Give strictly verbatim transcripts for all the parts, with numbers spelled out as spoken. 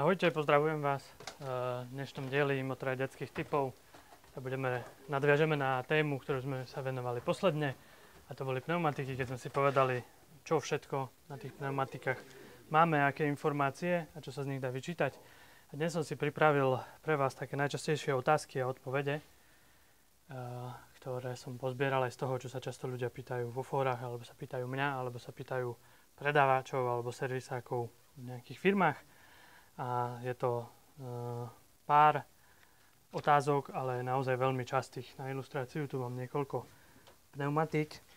Ahojte, pozdravujem vás. V dnešnom dieli Motorride detských tipov sa budeme, nadviažeme na tému, ktorú sme sa venovali posledne, a to boli pneumatiky, keď sme si povedali, čo všetko na tých pneumatikách máme, aké informácie a čo sa z nich dá vyčítať. A dnes som si pripravil pre vás také najčastejšie otázky a odpovede, ktoré som pozbieral aj z toho, čo sa často ľudia pýtajú vo fórach, alebo sa pýtajú mňa, alebo sa pýtajú predávačov alebo servisákov v nejakých firmách. A je to e, pár otázok, ale naozaj veľmi častých. Na ilustráciu tu mám niekoľko pneumatík, e,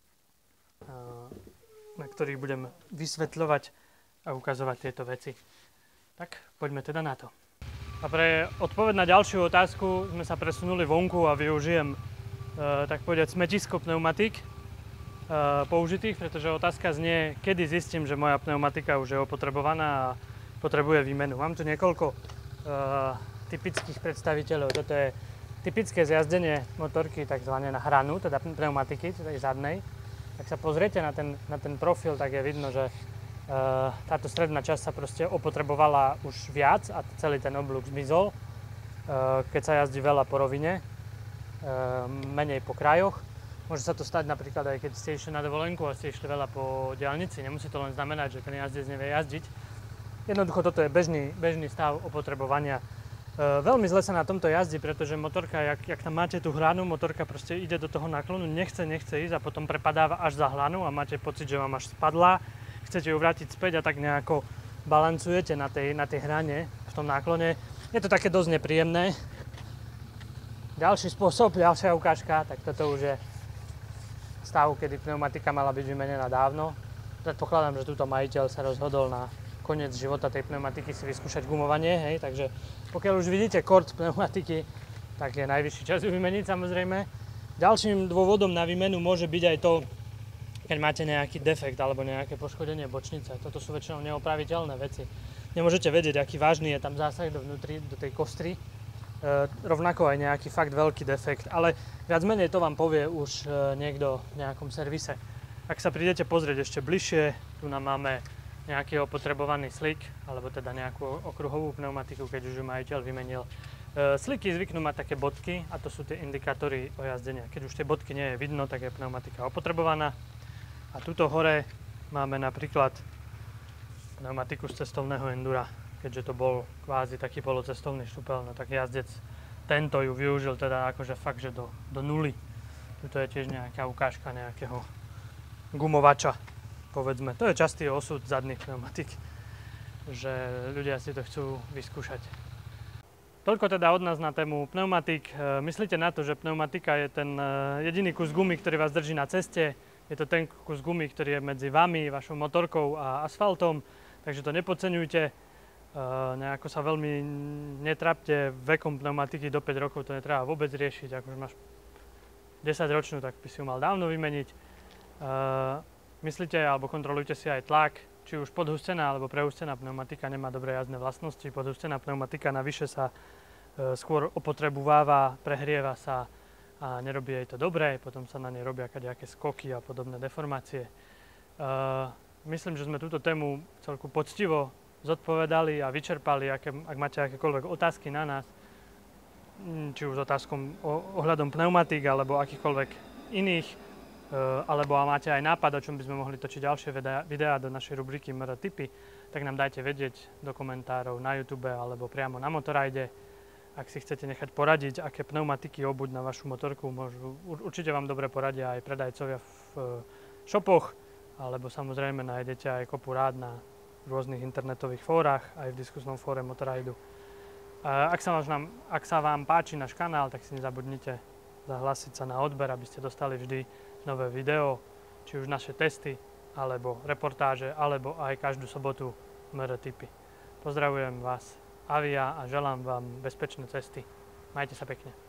na ktorých budem vysvetľovať a ukazovať tieto veci. Tak, poďme teda na to. A pre odpoveď na ďalšiu otázku sme sa presunuli vonku a využijem, e, tak povedať, smetisko pneumatík e, použitých, pretože otázka znie, kedy zistím, že moja pneumatika už je opotrebovaná a potrebuje výmenu. Mám tu niekoľko uh, typických predstaviteľov. Toto je typické zjazdenie motorky takzvané na hranu, teda pneumatiky, tej zadnej. Ak sa pozriete na ten, na ten profil, tak je vidno, že uh, táto stredná časť sa proste opotrebovala už viac a celý ten oblúk zmizol. Uh, keď sa jazdí veľa po rovine, uh, menej po krajoch. Môže sa to stať napríklad aj keď ste išli na dovolenku a ste išli veľa po diaľnici. Nemusí to len znamenať, že ten jazdec nevie jazdiť. Jednoducho toto je bežný, bežný stav opotrebovania. E, veľmi zle sa na tomto jazdí, pretože motorka, jak, jak tam máte tú hlanu, motorka proste ide do toho náklonu, nechce, nechce ísť a potom prepadáva až za hlanu a máte pocit, že vám až spadla. Chcete ju vrátiť späť a tak nejako balancujete na tej, na tej hrane v tom náklone. Je to také dosť nepríjemné. Ďalší spôsob, ďalšia ukážka, tak toto už je stav, kedy pneumatika mala byť vymenená dávno. Predpokladám, že túto majiteľ sa rozhodol na koniec života tej pneumatiky si vyskúšať gumovanie, hej, takže pokiaľ už vidíte kord pneumatiky, tak je najvyšší čas ju vymeniť, samozrejme. Ďalším dôvodom na výmenu môže byť aj to, keď máte nejaký defekt alebo nejaké poškodenie bočnice. Toto sú väčšinou neopraviteľné veci. Nemôžete vedieť, aký vážny je tam zásah dovnútri, do tej kostry. E, rovnako aj nejaký fakt veľký defekt, ale viac menej to vám povie už e, niekto v nejakom servise. Ak sa prídete pozrieť ešte bližšie, tu nám máme nejaký opotrebovaný slick, alebo teda nejakú okruhovú pneumatiku, keď už ju majiteľ vymenil. E, slicky zvyknú mať také bodky a to sú tie indikátory ojazdenia. Keď už tie bodky nie je vidno, tak je pneumatika opotrebovaná. A tuto hore máme napríklad pneumatiku z cestovného endura, keďže to bol kvázi taký polocestovný štupel, no tak jazdec tento ju využil teda akože fakt, že do, do nuly. Tuto je tiež nejaká ukážka nejakého gumovača. Povedzme. To je častý osud zadných pneumatik, že ľudia si to chcú vyskúšať. Toľko teda od nás na tému pneumatik. Myslíte na to, že pneumatika je ten jediný kus gumy, ktorý vás drží na ceste. Je to ten kus gumy, ktorý je medzi vami, vašou motorkou a asfaltom, takže to nepodceňujte. Nejako sa veľmi netrapte vekom pneumatiky do päť rokov, to netreba vôbec riešiť. Ak už máš desaťročnú, tak by si ju mal dávno vymeniť. Myslíte alebo kontrolujte si aj tlak, či už podhustená alebo prehustená pneumatika nemá dobré jazdné vlastnosti. Podhustená pneumatika navyše sa e, skôr opotrebováva, prehrieva sa a nerobí jej to dobre, potom sa na nej robia kadejaké skoky a podobné deformácie. E, myslím, že sme túto tému celku poctivo zodpovedali a vyčerpali. Aké, ak máte akékoľvek otázky na nás, či už s otázkom o, ohľadom pneumatik alebo akýchkoľvek iných, alebo máte aj nápad, o čom by sme mohli točiť ďalšie videá do našej rubriky em er tipy, tak nám dajte vedieť do komentárov na YouTube alebo priamo na Motorride. Ak si chcete nechať poradiť, aké pneumatiky obuť na vašu motorku, môžu, určite vám dobre poradia aj predajcovia v shopoch, alebo samozrejme nájdete aj kopu rád na rôznych internetových fórach, aj v diskusnom fóre Motorridu. Ak sa, vám, ak sa vám páči náš kanál, tak si nezabudnite zahlásiť sa na odber, aby ste dostali vždy nové video, či už naše testy, alebo reportáže, alebo aj každú sobotu em er tipy. Pozdravujem vás, Avia, a želám vám bezpečné cesty. Majte sa pekne.